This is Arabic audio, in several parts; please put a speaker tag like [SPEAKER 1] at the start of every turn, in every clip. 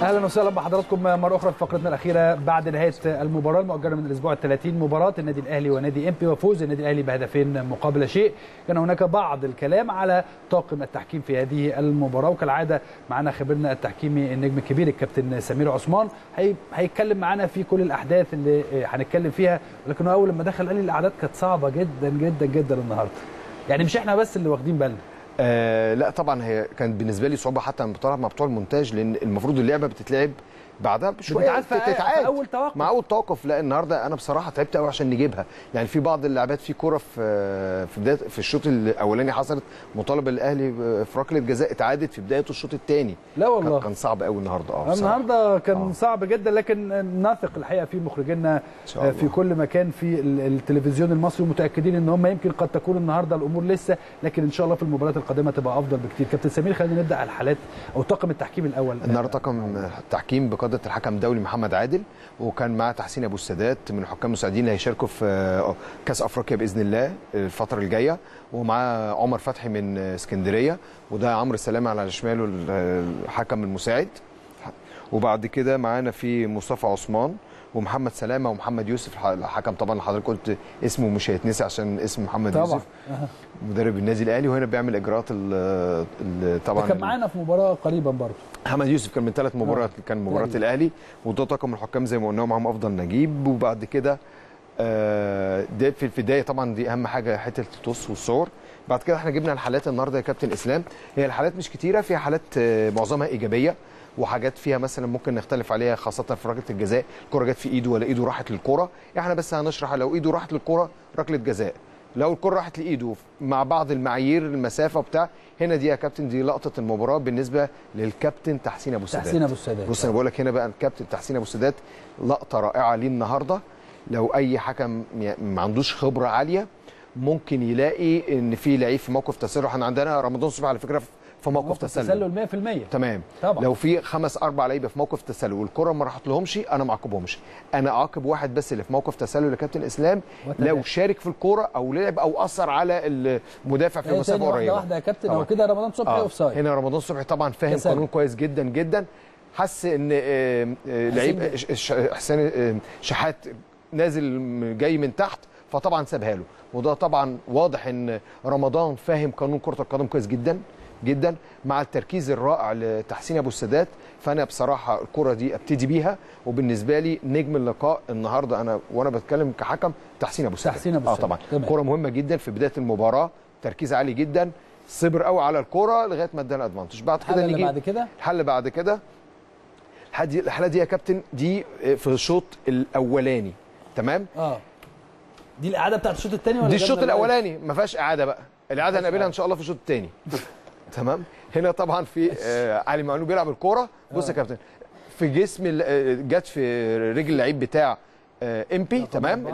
[SPEAKER 1] اهلا وسهلا بحضراتكم مره اخرى في فقرتنا الاخيره بعد نهايه المباراه المؤجله من الاسبوع ال30 مباراه النادي الاهلي ونادي امبي وفوز النادي الاهلي بهدفين مقابل شيء. كان هناك بعض الكلام على طاقم التحكيم في هذه المباراه، وكالعاده معنا خبيرنا التحكيمي النجم الكبير الكابتن سمير عثمان هيتكلم معنا في كل الاحداث اللي هنتكلم فيها. ولكن اول لما دخل قال لي الاعداد كانت صعبه جدا جدا جدا النهارده، يعني مش احنا بس اللي واخدين بالنا.
[SPEAKER 2] لا طبعا هي كانت بالنسبه لي صعوبه حتى مع بتوع المونتاج، لان المفروض اللعبه بتتلعب بعدها بشويه
[SPEAKER 1] تتعاد اول توقف
[SPEAKER 2] مع اول توقف. لا النهارده انا بصراحه تعبت قوي عشان نجيبها، يعني في بعض اللعبات في كوره في بدايه في الشوط الاولاني حصلت مطالبه الاهلي في ركله جزاء اتعادت في بدايه الشوط الثاني.
[SPEAKER 1] لا والله
[SPEAKER 2] كان صعب قوي النهارده.
[SPEAKER 1] النهارده كان صعب جدا، لكن نثق الحقيقه في مخرجينا في كل مكان في التلفزيون المصري، ومتاكدين ان هم يمكن قد تكون النهارده الامور لسه، لكن ان شاء الله في المباريات القادمه تبقى افضل بكتير. كابتن سمير خلينا نبدا على الحالات او طاقم التحكيم الاول.
[SPEAKER 2] النهارده طاقم التحكيم بقياده الحكم الدولي محمد عادل، وكان معاه تحسين ابو السادات من الحكام المساعدين اللي هيشاركوا في كاس افريقيا باذن الله الفتره الجايه، ومعاه عمر فتحي من اسكندريه، وده عمرو سلامه على شماله الحكم المساعد. وبعد كده معانا في مصطفى عثمان ومحمد سلامه ومحمد يوسف الحكم، طبعا حضرتك قلت اسمه مش هيتنسي عشان اسم محمد طبعا. يوسف مدرب النادي الاهلي، وهنا بيعمل اجراءات طبعا.
[SPEAKER 1] كان معانا في مباراه قريبا برضه
[SPEAKER 2] محمد يوسف، كان من 3 مباريات كان مباراه الاهلي، وده طاقم الحكام زي ما قلنا معاهم افضل نجيب. وبعد كده ده في البدايه طبعا دي اهم حاجه حته التوص والصور. بعد كده احنا جبنا الحالات النهارده يا كابتن اسلام، هي الحالات مش كتيره، فيها حالات معظمها ايجابيه، وحاجات فيها مثلا ممكن نختلف عليها خاصه في ركله الجزاء، الكره جت في ايده ولا ايده راحت للكره. احنا بس هنشرح لو ايده راحت للكره ركله جزاء، لو الكره راحت لايده مع بعض المعايير المسافه وبتاع. هنا دي يا كابتن دي لقطه المباراه بالنسبه للكابتن تحسين ابو السادات. بص انا بقول لك هنا بقى الكابتن تحسين ابو السادات لقطه رائعه ليه النهارده. لو اي حكم ما عندوش خبره عاليه ممكن يلاقي ان في لعيب في موقف تسلل. احنا عندنا رمضان صبحي على فكره في موقف
[SPEAKER 1] تسلل 100%
[SPEAKER 2] تمام طبعا. لو في 5 4 لعيبه في موقف تسلل والكره ما راحت لهمش، انا ما اعاقبهمش، انا اعاقب واحد بس اللي في موقف تسلل يا كابتن اسلام لو شارك في الكوره او لعب او اثر على المدافع في مسافه قريبه.
[SPEAKER 1] واحده يا كابتن او كده رمضان صبحي اوف سايد.
[SPEAKER 2] هنا رمضان صبحي طبعا فاهم قانون كويس جدا جدا، حس ان لعيب حسين شحات نازل جاي من تحت، فطبعا سابها له. وده طبعا واضح ان رمضان فاهم قانون كره القدم كويس جدا جدا، مع التركيز الرائع لتحسين ابو السادات. فانا بصراحه الكره دي ابتدي بيها، وبالنسبه لي نجم اللقاء النهارده انا وانا بتكلم كحكم تحسين ابو السادات. طبعا كره مهمه جدا في بدايه المباراه، تركيز عالي جدا، صبر قوي على الكره لغايه ما ادانا ادفانتج. بعد كده نيجي الحل بعد كده. الحاله دي يا كابتن دي في الشوط الاولاني تمام.
[SPEAKER 1] دي الاعاده بتاعت الشوط الثاني ولا
[SPEAKER 2] دي الشوط الاولاني؟ ما فيهاش اعاده بقى، الاعاده هنقابلها ان شاء الله في الشوط الثاني. تمام. هنا طبعا في علي معلول بيلعب الكوره. بص يا كابتن في جسم جت في رجل اللعيب بتاع امبي تمام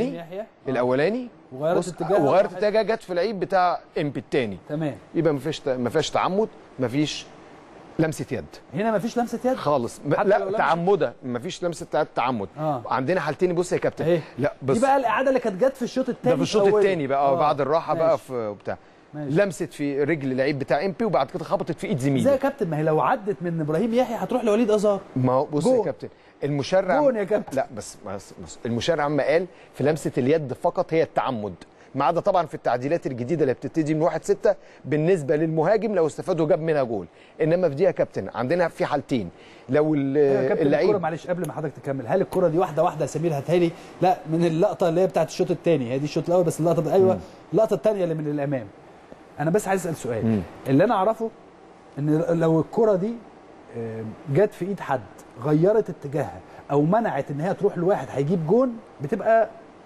[SPEAKER 2] الاولاني وغيرت اتجاه جت في اللعيب بتاع امبي الثاني
[SPEAKER 1] تمام.
[SPEAKER 2] يبقى ما فيش تعمد، ما فيش لمسه يد.
[SPEAKER 1] هنا ما فيش لمسه يد
[SPEAKER 2] خالص. لا تعمده، ما فيش لمسه تعمد. عندنا حالتين. بص يا كابتن لا بس
[SPEAKER 1] دي بقى الاعاده اللي كانت جت في الشوط الثاني،
[SPEAKER 2] ده في الشوط الثاني بقى بعد الراحه بقى في بتاع لمست في رجل اللعيب بتاع امبي وبعد كده خبطت في ايد زميله.
[SPEAKER 1] ازاي يا كابتن؟ ما هي لو عدت من ابراهيم يحيى هتروح لوليد ازار.
[SPEAKER 2] ما هو بص يا كابتن المشرع
[SPEAKER 1] جون يا كابتن.
[SPEAKER 2] لا بس المشرع عم قال في لمسه اليد فقط هي التعمد، ما عدا طبعا في التعديلات الجديده اللي بتبتدي من 1/6 بالنسبه للمهاجم لو استفاد وجاب منها جول. انما في دي يا كابتن عندنا في حالتين. لو اللعيب
[SPEAKER 1] معلش قبل ما حضرتك تكمل، هل الكره دي واحده يا سمير هتهيلي لا من اللقطه اللي هي بتاعت الشوط الثاني؟ هي دي الشوط الاول بس اللقطه ايوه اللقطه الثانيه اللي من الامام. انا بس عايز اسال سؤال. اللي انا اعرفه ان لو الكره دي جت في ايد حد غيرت اتجاهها او منعت ان هي تروح لواحد هيجيب جون، بتبقى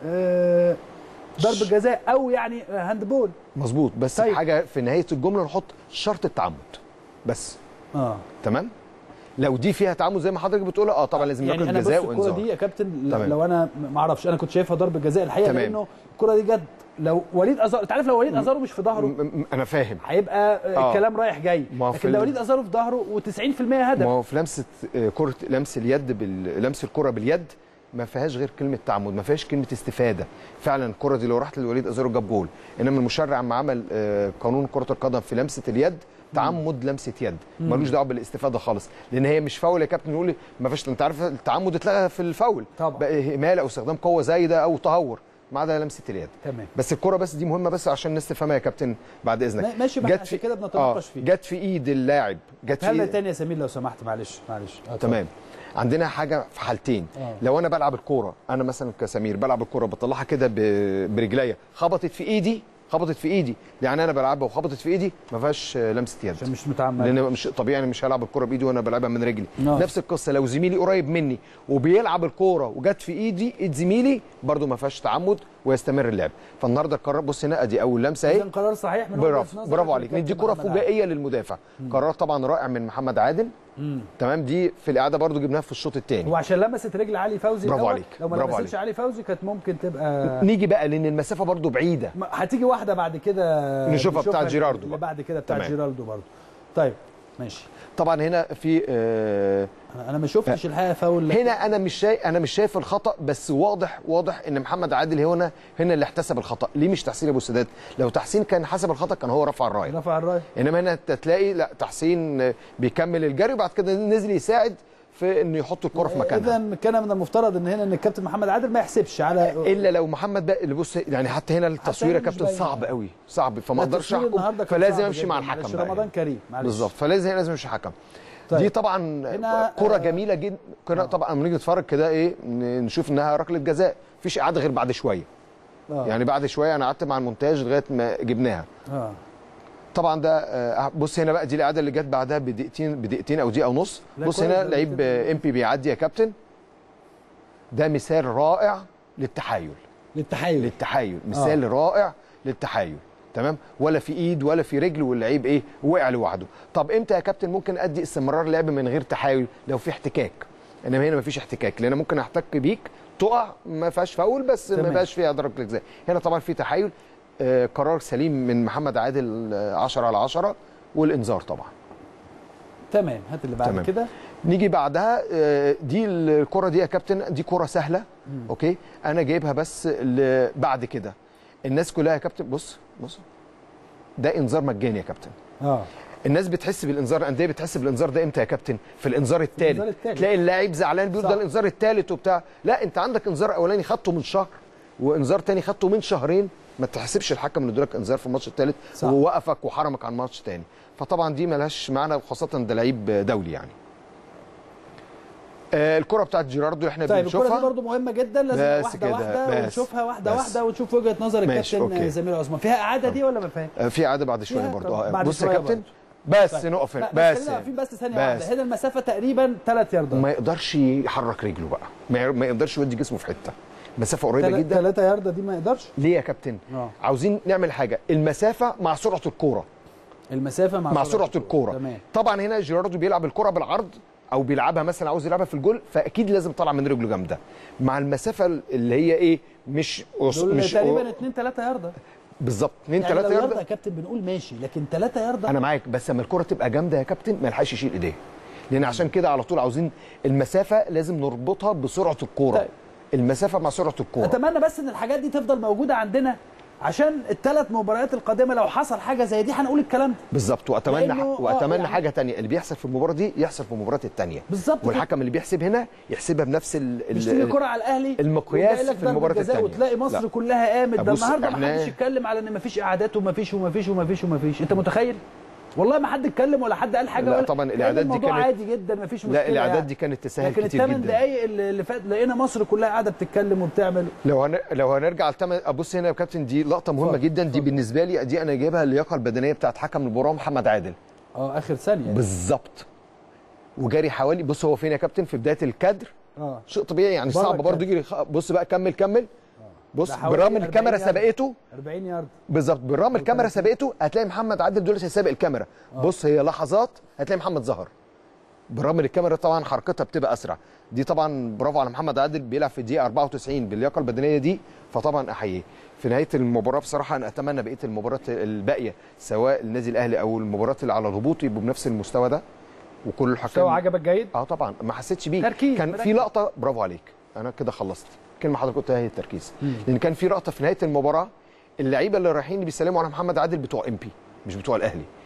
[SPEAKER 1] ضربه جزاء او يعني هاند بول.
[SPEAKER 2] مظبوط. بس طيب. حاجه في نهايه الجمله نحط شرط التعمد بس. تمام. لو دي فيها تعمد زي ما حضرتك بتقول طبعا لازم
[SPEAKER 1] يعني
[SPEAKER 2] ناخد جزاء
[SPEAKER 1] وانذار. الكره دي يا كابتن لو انا ما اعرفش، انا كنت شايفها ضربه جزاء الحقيقه تمام. لانه الكره دي جت لو وليد ازارو، انت عارف لو وليد ازارو مش في ظهره
[SPEAKER 2] انا فاهم
[SPEAKER 1] هيبقى الكلام رايح جاي، لكن لو وليد ازارو في ظهره و90% هدف.
[SPEAKER 2] ما هو في لمسه كره لمس اليد لمس الكره باليد ما فيهاش غير كلمه تعمد، ما فيهاش كلمه استفاده. فعلا الكره دي لو راحت لوليد ازارو جاب جول، انما المشرع عم عمل قانون كره القدم في لمسه اليد تعمد لمسه يد، ملوش دعوه بالاستفاده خالص، لان هي مش فاول يا كابتن. نقول ما فيش، انت عارف التعمد اتلغى في الفاول
[SPEAKER 1] طبعا،
[SPEAKER 2] بقى اهمال او استخدام قوه زايده او تهور، ما عدا لمسه اليد.
[SPEAKER 1] تمام.
[SPEAKER 2] بس الكره بس دي مهمه بس عشان الناس تفهمها يا كابتن بعد اذنك.
[SPEAKER 1] ماشي، ما عشان كده بنتناقش فيه.
[SPEAKER 2] جت في ايد اللاعب، جت في
[SPEAKER 1] هلا تاني يا سمير لو سمحت، معلش.
[SPEAKER 2] تمام. عندنا حاجه في حالتين. لو انا بلعب الكوره، انا مثلا كسمير بلعب الكوره بطلعها كده برجليا، خبطت في ايدي، يعني انا بلعبها وخبطت في ايدي، ما فيهاش لمسه يد
[SPEAKER 1] عشان مش متعمد،
[SPEAKER 2] لان مش طبيعي، انا مش هلعب الكوره بايدي وانا بلعبها من رجلي. نفس القصه لو زميلي قريب مني وبيلعب الكوره وجت في ايد زميلي، برده ما فيهاش تعمد ويستمر اللعب. فالنهارده القرار، بص هنا ادي اول لمسه اهي،
[SPEAKER 1] قرار صحيح من
[SPEAKER 2] برافو عليك. دي كره فجائيه للمدافع، قرار طبعا رائع من محمد عادل. تمام. دي في الاعاده برضو جبناها في الشوط الثاني،
[SPEAKER 1] وعشان لمست رجل علي فوزي.
[SPEAKER 2] برافو عليك،
[SPEAKER 1] لو ما لمستش علي فوزي كانت ممكن تبقى.
[SPEAKER 2] نيجي بقى لان المسافه برضو بعيده،
[SPEAKER 1] هتيجي واحده بعد كده
[SPEAKER 2] نشوفها بتاعت جيراردو
[SPEAKER 1] اللي بعد كده بتاعت جيراردو برضو. طيب ماشي.
[SPEAKER 2] طبعا هنا في
[SPEAKER 1] انا ما شفتش الحقيقه فاول
[SPEAKER 2] هنا، انا مش شايف الخطا، بس واضح ان محمد عادل هنا اللي احتسب الخطا. ليه مش تحسين ابو السادات؟ لو تحسين كان حسب الخطا كان هو رفع الرايه، انما هنا تلاقي لا، تحسين بيكمل الجري وبعد كده نزل يساعد في انه يحط الكره في مكانها.
[SPEAKER 1] اذا كان من المفترض ان الكابتن محمد عادل ما يحسبش على،
[SPEAKER 2] الا لو محمد بقى اللي بص يعني، حتى هنا التصوير يا كابتن صعب قوي، صعب، فما اقدرش احكم، فلازم امشي مع الحكم بقى.
[SPEAKER 1] رمضان كريم
[SPEAKER 2] بالظبط، لازم امشي حكم. طيب. دي طبعا كره جميله جدا. طبعا لما نيجي نتفرج كده ايه، نشوف انها ركله جزاء، مفيش اعاده غير بعد شويه. يعني بعد شويه انا قعدت مع المونتاج لغايه ما جبناها. طبعا ده بص هنا بقى، دي الاعاده اللي جت بعدها بدقيقتين او دقيقه ونص. بص هنا لعيب امبي بيعدي يا كابتن، ده مثال رائع للتحايل، مثال رائع للتحايل. تمام. ولا في ايد ولا في رجل، واللعيب ايه، وقع لوحده. طب امتى يا كابتن ممكن ادي استمرار لعب من غير تحايل؟ لو في احتكاك. انما هنا مفيش احتكاك، لان ممكن احتك بيك تقع، ما فيهاش فاول، بس ما بقاش فيها ضربه جزاء. هنا طبعا في تحايل. قرار سليم من محمد عادل، 10/10، والانذار طبعا.
[SPEAKER 1] تمام. هات اللي بعد كده.
[SPEAKER 2] نيجي بعدها، دي الكره دي يا كابتن، دي كره سهله. اوكي، انا جايبها بس بعد كده الناس كلها يا كابتن، بص ده انذار مجاني يا كابتن. الناس بتحس بالانذار، الانديه بتحس بالانذار ده امتى يا كابتن؟ في الانذار الثالث. تلاقي اللاعب زعلان بيقول ده الانذار الثالث وبتاع. لا، انت عندك انذار اولاني خدته من شهر، وانذار ثاني خدته من شهرين، ما تحسبش الحكم اللي ادالك انذار في الماتش الثالث ووقفك وحرمك عن ماتش ثاني. فطبعا دي مالهاش معنى، وخاصه ده لعيب دولي يعني. الكره بتاعت جيراردو احنا بنشوفها.
[SPEAKER 1] الكره دي برضو مهمه جدا، لازم واحده ونشوفها واحده ونشوف وجهه نظر الكابتن زميل عثمان. فيها اعاده دي ولا ما فيها؟
[SPEAKER 2] في اعاده بعد شويه برضو.
[SPEAKER 1] بص
[SPEAKER 2] يا كابتن، بس نقف هنا،
[SPEAKER 1] بس ثانيه واحده. هنا المسافه تقريبا 3 ياردات،
[SPEAKER 2] ما يقدرش يحرك رجله بقى، ما يقدرش يودي جسمه في حته، مسافه قريبه جدا.
[SPEAKER 1] 3 ياردة دي ما يقدرش.
[SPEAKER 2] ليه يا كابتن؟ عاوزين نعمل حاجه، المسافه مع سرعه الكوره، مع سرعه الكوره. طبعا هنا جيراردو بيلعب الكوره بالعرض، او بيلعبها مثلا عاوز يلعبها في الجول، فاكيد لازم طالع من رجله جامده، مع المسافه اللي هي ايه، مش
[SPEAKER 1] تقريبا 2-3 ياردة
[SPEAKER 2] بالظبط. 2-3
[SPEAKER 1] ياردة يا كابتن بنقول ماشي، لكن 3 ياردة
[SPEAKER 2] انا معاك، بس اما الكره تبقى جامده يا كابتن ما يلحقش يشيل ايديه، لان عشان كده على طول عاوزين المسافه لازم نربطها بسرعه الكوره. طيب. المسافه مع سرعه الكوره.
[SPEAKER 1] اتمنى بس ان الحاجات دي تفضل موجوده عندنا، عشان ال3 مباريات القادمه لو حصل حاجه زي دي هنقول الكلام ده
[SPEAKER 2] بالظبط. واتمنى يعني حاجه ثانيه، اللي بيحصل في المباراه دي يحصل في المباراه الثانيه
[SPEAKER 1] بالظبط،
[SPEAKER 2] والحكم اللي بيحسب هنا يحسبها بنفس
[SPEAKER 1] مش الكره على الاهلي
[SPEAKER 2] المقياس في المباراه الثانيه،
[SPEAKER 1] وتلاقي مصر كلها قامت. ده النهارده ما حدش يتكلم على ان ما فيش اعادات وما فيش. انت متخيل؟ والله ما حد اتكلم ولا حد قال حاجه.
[SPEAKER 2] لا طبعا الاعداد دي كانت
[SPEAKER 1] عادي جدا، ما فيش مشكله.
[SPEAKER 2] لا الاعداد دي كانت تسهل كتير جدا.
[SPEAKER 1] لكن ال8 دقائق اللي فات لقينا مصر كلها قاعده بتتكلم وبتعمل.
[SPEAKER 2] لو هنرجع ابص هنا يا كابتن، دي لقطه مهمه جدا. دي بالنسبه لي، دي انا جايبها اللياقه البدنيه بتاعت حكم المباراه محمد عادل.
[SPEAKER 1] اخر ثانيه
[SPEAKER 2] بالظبط. وجاري حوالي، بص هو فين يا كابتن؟ في بدايه الكادر. شيء طبيعي يعني، صعب برضه يجري. بص بقى، كمل. بص بالرغم الكاميرا سبقته
[SPEAKER 1] 40 يارد
[SPEAKER 2] بالظبط، بالرغم الكاميرا سبقته، هتلاقي محمد عادل دلوقتي سابق الكاميرا. بص هي لحظات هتلاقي محمد ظهر، بالرغم الكاميرا طبعا حركتها بتبقى اسرع. دي طبعا برافو على محمد عادل، بيلعب في الدقيقه 94 باللياقه البدنيه دي، فطبعا احييه. في نهايه المباراه بصراحه انا اتمنى بقيه المباريات الباقيه سواء النادي الاهلي او المباريات اللي على الهبوط يبقوا بنفس المستوى ده، وكل الحكام.
[SPEAKER 1] مستوى عجبك جيد؟
[SPEAKER 2] طبعا ما حسيتش بيه. كان في لقطه، برافو عليك، انا كده خلصت كلمه حضرتك قلتها، هي التركيز. لان كان في لقطه في نهايه المباراه، اللعيبه اللي رايحين بيسلموا على محمد عادل بتوع امبي مش بتوع الاهلي،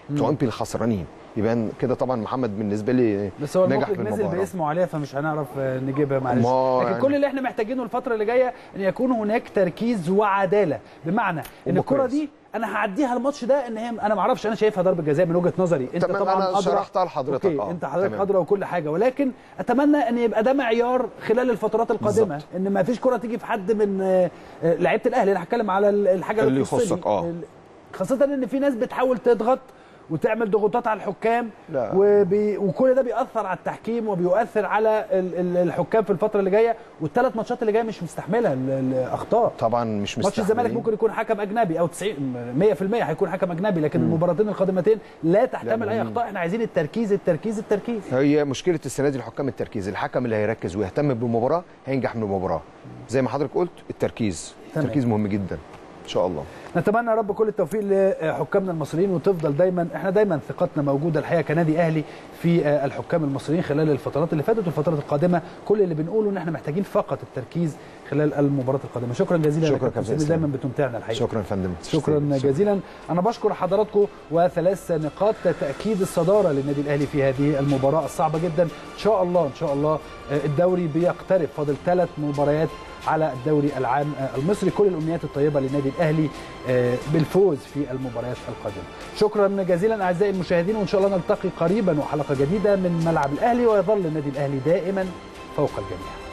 [SPEAKER 2] بتوع امبي الخسرانين. يبقى كده طبعا محمد بالنسبه لي
[SPEAKER 1] بس هو
[SPEAKER 2] نجح
[SPEAKER 1] المخرج نزل
[SPEAKER 2] بالمباراه
[SPEAKER 1] باسمه عليها فمش هنعرف نجيبها معلش. لكن
[SPEAKER 2] يعني
[SPEAKER 1] كل اللي احنا محتاجينه الفتره اللي جايه ان يكون هناك تركيز وعداله، بمعنى ان الكره دي انا هعديها الماتش ده ان هي انا ما اعرفش، انا شايفها ضربه جزاء من وجهه نظري، انت طبعا
[SPEAKER 2] انا شرحتها لحضرتك.
[SPEAKER 1] انت حضرتك ادرى وكل حاجه، ولكن اتمنى ان يبقى ده معيار خلال الفترات القادمه بالزبط. ان ما فيش كره تيجي في حد من لعيبه الاهلي. انا هتكلم على الحاجه
[SPEAKER 2] اللي يخصك
[SPEAKER 1] خاصه ان في ناس بتحاول تضغط وتعمل ضغوطات على الحكام وكل ده بيأثر على التحكيم وبيؤثر على الحكام في الفتره اللي جايه، والثلاث ماتشات اللي جايه مش مستحمله الاخطاء.
[SPEAKER 2] طبعا مش مستحمله.
[SPEAKER 1] ماتش الزمالك ممكن يكون حكم اجنبي او 100% هيكون حكم اجنبي، لكن المباراتين القادمتين لا تحتمل اي اخطاء. احنا عايزين التركيز التركيز التركيز.
[SPEAKER 2] هي مشكله السنه دي الحكام التركيز، الحكم اللي هيركز ويهتم بالمباراه هينجح من المباراه. زي ما حضرتك قلت التركيز التركيز مهم جدا ان شاء الله.
[SPEAKER 1] نتمنى يا رب كل التوفيق لحكامنا المصريين، وتفضل دايما احنا دايما ثقتنا موجوده الحقيقه كنادي اهلي في الحكام المصريين خلال الفترات اللي فاتت والفترات القادمه. كل اللي بنقوله ان احنا محتاجين فقط التركيز خلال المباراه القادمه. شكرا جزيلا.
[SPEAKER 2] شكرا كابتن،
[SPEAKER 1] دايما بتمتعنا الحقيقه.
[SPEAKER 2] شكرا يا فندم.
[SPEAKER 1] شكرا جزيلا. انا بشكر حضراتكم، وثلاث نقاط تاكيد الصداره للنادي الاهلي في هذه المباراه الصعبه جدا. ان شاء الله ان شاء الله الدوري بيقترب، فاضل 3 مباريات على الدوري العام المصري. كل الامنيات الطيبه للنادي الاهلي بالفوز في المباريات القادمه. شكرا جزيلا اعزائي المشاهدين، وان شاء الله نلتقي قريبا وحلقه جديده من ملعب الاهلي، ويظل النادي الاهلي دائما فوق الجميع.